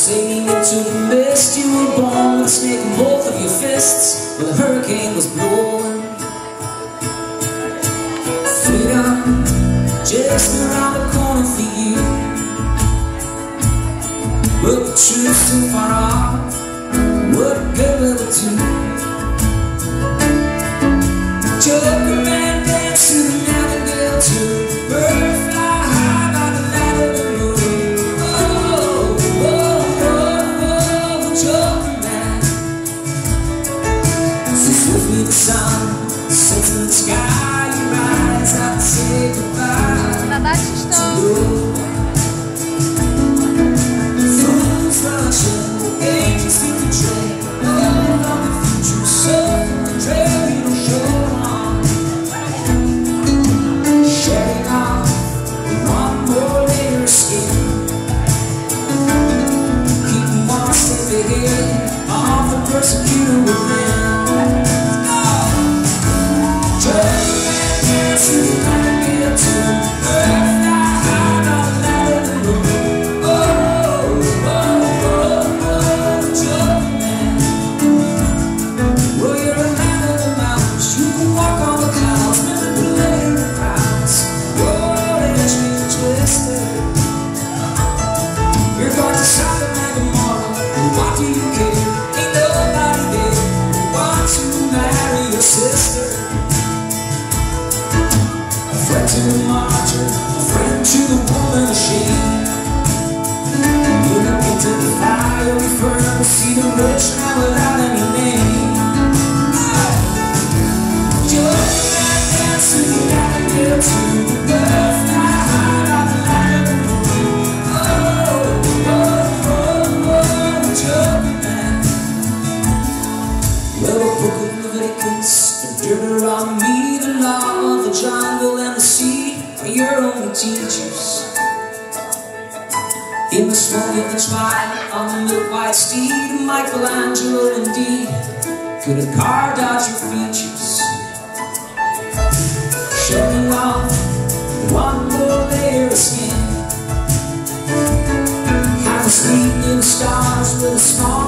Sailing into the mist, you were born with a snake in both of your fists, while the hurricane was blowing. Freedom, just around the corner for you. But the truth's too far off, what good will it do? Joker man dance to the Nightingale too. Bird fly high by the light of the moon. Oh, oh, oh, oh, Joker man. So swiftly the sun sets in the sky. You rise out and say goodbye to you. Fools rushing, angels through the train. Love on the future, so from the trail you don't show. Of the persecutor within. Joker man dance to the Nightingale tune. Bird fly high on the light of the moon. Oh, oh, oh, oh, Joker man. Well, you're a man of the mountains. You can walk on the clouds, manipulating the crowds. Your edge being twisted. You're going to Sodom and Gomorrah. What do you care? Ain't nobody there who wants to marry your sister. A friend to the martyr, a friend to the woman ashamed. You look into the fiery furnace, see the rich man without any name. Joker man dance to the Nightingale tune. The bird fly high on the light of the moon. Oh, oh, oh, oh, Joker man. Well, the book of Leviticus endured around me. The law of the jungle and the sea are your only teachers. In the smoke of the twilight, on the milk white steed, Michelangelo indeed could have carved out your features. Shedding off one more layer of skin, have us sleeping in the stars with a small